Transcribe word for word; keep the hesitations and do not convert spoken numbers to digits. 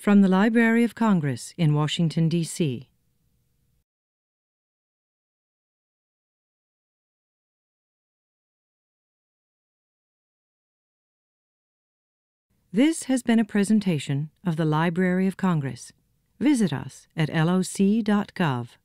From the Library of Congress in Washington, D C This has been a presentation of the Library of Congress. Visit us at L O C dot gov.